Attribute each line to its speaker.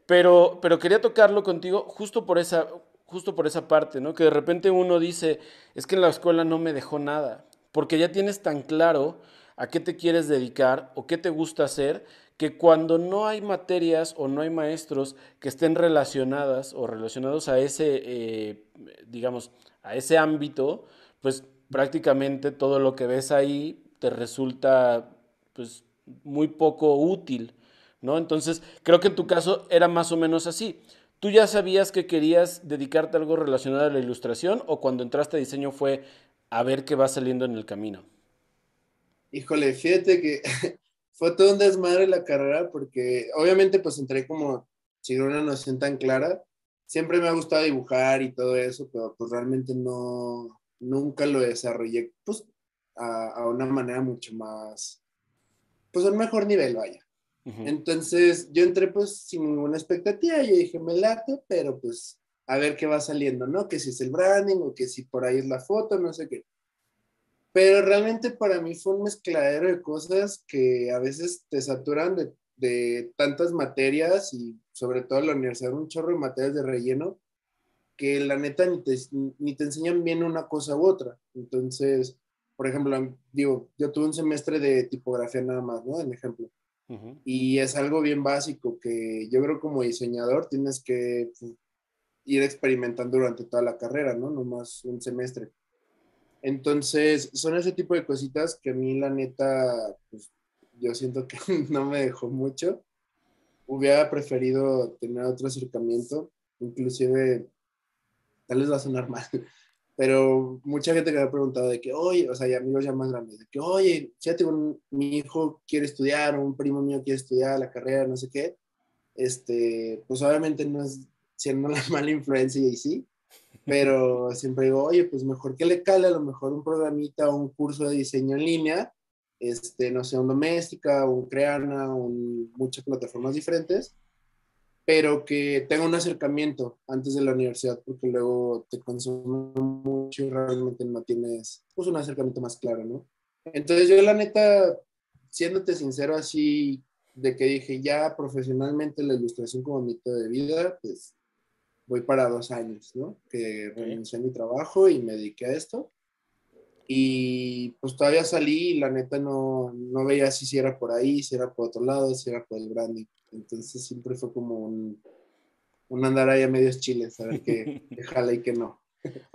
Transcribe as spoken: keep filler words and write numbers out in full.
Speaker 1: Pero, pero quería tocarlo contigo justo por esa, justo por esa parte, ¿no? Que de repente uno dice, es que en la escuela no me dejó nada, porque ya tienes tan claro a qué te quieres dedicar o qué te gusta hacer, que cuando no hay materias o no hay maestros que estén relacionadas o relacionados a ese, eh, digamos, a ese ámbito, pues prácticamente todo lo que ves ahí te resulta, pues, muy poco útil. ¿No? Entonces, creo que en tu caso era más o menos así. ¿Tú ya sabías que querías dedicarte a algo relacionado a la ilustración o cuando entraste a diseño fue a ver qué va saliendo en el camino?
Speaker 2: Híjole, fíjate que fue todo un desmadre la carrera porque obviamente pues entré como sin una noción tan clara. Siempre me ha gustado dibujar y todo eso, pero pues realmente no, nunca lo desarrollé pues a, a una manera mucho más, pues a un mejor nivel, vaya.
Speaker 1: Ujú.
Speaker 2: Entonces yo entré pues sin ninguna expectativa, yo dije, me late, pero pues a ver qué va saliendo, ¿no? Que si es el branding o que si por ahí es la foto, no sé qué. Pero realmente para mí fue un mezcladero de cosas que a veces te saturan de, de tantas materias y sobre todo en la universidad un chorro de materias de relleno que la neta ni te, ni te enseñan bien una cosa u otra. Entonces, por ejemplo, digo, yo tuve un semestre de tipografía nada más, ¿no? En ejemplo.
Speaker 1: Ujú.
Speaker 2: Y es algo bien básico que yo creo como diseñador tienes que pues, ir experimentando durante toda la carrera, ¿no? No más un semestre. Entonces, son ese tipo de cositas que a mí la neta, pues yo siento que no me dejó mucho. Hubiera preferido tener otro acercamiento, inclusive, tal vez va a sonar mal, pero mucha gente que me ha preguntado de que, oye, o sea, y amigos ya más grandes, de que, oye, fíjate, un, mi hijo quiere estudiar, o un primo mío quiere estudiar la carrera, no sé qué, este, pues obviamente no es siendo la mala influencia y sí, pero siempre digo, oye, pues mejor que le cale a lo mejor un programita o un curso de diseño en línea, este, no sé, un Doméstica, un Creana, un, muchas plataformas diferentes, pero que tenga un acercamiento antes de la universidad, porque luego te consume mucho y realmente no tienes pues, un acercamiento más claro, ¿no? Entonces yo la neta, siéndote sincero así, de que dije ya profesionalmente la ilustración como método de vida, pues voy para dos años, ¿no? Que
Speaker 1: Ok.
Speaker 2: renuncié a mi trabajo y me dediqué a esto. Y pues todavía salí y la neta no, no veía si, si era por ahí, si era por otro lado, si era por el branding. Entonces siempre fue como un, un andar ahí a medios chiles, a ver qué, qué jala y qué no.